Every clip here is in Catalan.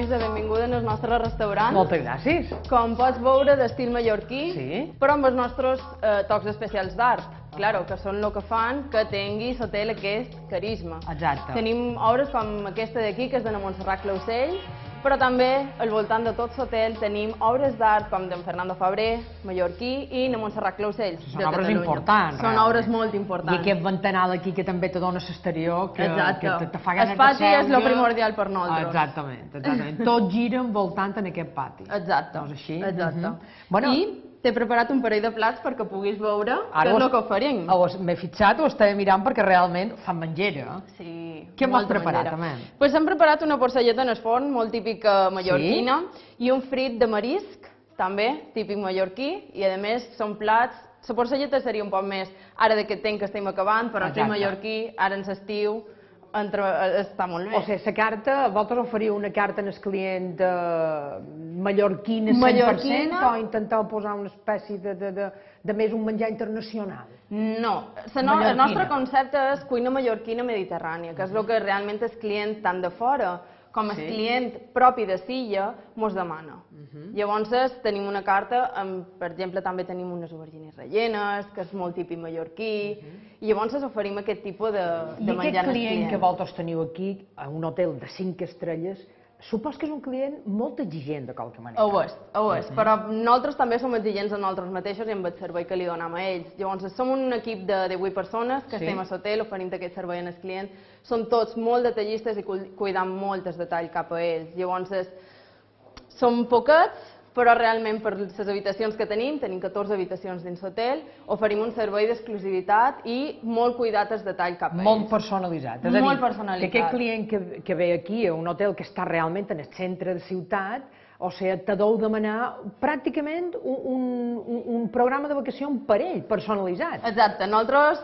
de benvinguda en el nostre restaurant. Moltes gràcies. Com pots veure, d'estil mallorquí, Sí. però amb els nostres tocs especials d'art. Claro, que són el que fan que tingui l'hotel aquest carisma. Exacte. Tenim obres com aquesta d'aquí, que és de na Montserrat Clausell, però també al voltant de tot l'hotel tenim obres d'art com d'en Fernando Fabrer, mallorquí, i na Montserrat Clausell, de Són obres Catalunya. importants, Són realment. obres molt I importants. aquest ventanal aquí que també te dona l'exterior, que te fa ganes El pati de és seure. el primordial per nosaltres. Exactament. Tot gira envoltant en aquest pati. Exacte. No és així? Exacte. Bueno, I t'he preparat un parell de plats perquè puguis veure què és el que oferim. M'he fixat, ho estava mirant perquè realment fan menjera. Sí, Què m'has molta preparat, manera. també? Pues hem preparat una porcelleta en el forn, molt típica mallorquina, i un frit de marisc, també, típic mallorquí, i a més són plats. La porcelleta seria un poc més ara d'aquest temps que estem acabant, però el frit Exacte. mallorquí, ara en l'estiu, està molt bé. O sigui, la carta, vosaltres oferiu una carta al client mallorquina 100% o intenteu posar una espècie de més un menjar internacional? No, el nostre concepte és cuina mallorquina mediterrània, que és el que realment el client tant de fora com el client propi de Silla mos demana. Llavors tenim una carta, per exemple també tenim unes aubergines rellenes, que és molt típic mallorquí, i llavors oferim aquest tipus de menjar al I aquest client que client. vosaltres teniu aquí, a un hotel de 5 estrelles, supos que és un client molt exigent de qualque manera. Ho és, però nosaltres també som exigents en nosaltres mateixos i amb el servei que li donem a ells. Llavors, som un equip de 18 persones que estem a l'hotel oferint aquest servei al client. Són tots molt detallistes i cuidant molt el detall cap a ells. Llavors, som poquets, però realment per les habitacions que tenim 14 habitacions dins l'hotel, oferim un servei d'exclusivitat i molt cuidat el detall cap a ells. Molt personalitzat. És a dir, Molt personalitzat. que aquest client que ve aquí a un hotel que està realment en el centre de ciutat, o sigui, te deu demanar pràcticament un programa de vacacions per ell, personalitzat. Exacte. Nosaltres,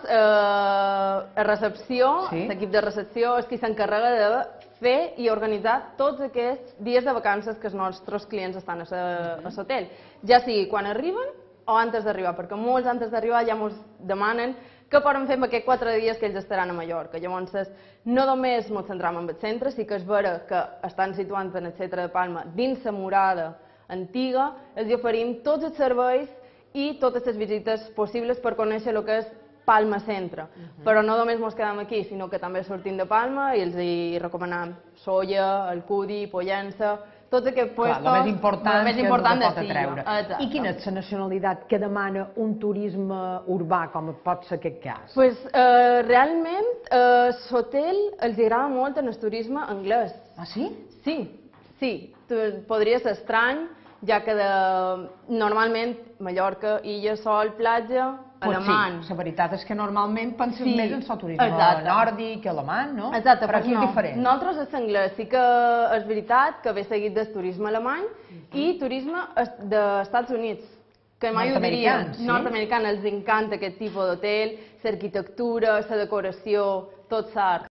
a recepció, l'equip de recepció és qui s'encarrega de fer i organitzar tots aquests dies de vacances que els nostres clients estan a l'hotel. Ja sigui quan arriben o antes d'arribar, perquè molts antes d'arribar ja ens demanen què poden fer amb aquests 4 dies que ells estaran a Mallorca. Llavors, no només ens centram en el centre, sí que és vera que estan situant en el centre de Palma dins la murada antiga, els oferim tots els serveis i totes les visites possibles per conèixer el que és Palma Centre. Però no només ens quedem aquí, sinó que també sortim de Palma i els hi recomanem Solla, Alcudi, Pollença, tots aquests puestos, el més important que pot de atreure. Silla. I quina és la nacionalitat que demana un turisme urbà, com pot ser aquest cas? Pues, realment, l'hotel els agrada molt en el turisme anglès. Ah, sí? Sí. Podria ser estrany, ja que normalment Mallorca, illa, sol, platja, alemany. Sí, la veritat és que normalment penses més en el turisme nòrdic, alemany, no? Exacte, però aquí és diferent. Nosaltres és anglès, sí que és veritat que ve seguit del turisme alemany i turisme dels Estats Units, que mai ho diríem. Nord-americans, els encanta aquest tipus d'hotel, l'arquitectura, la decoració, tot l'art.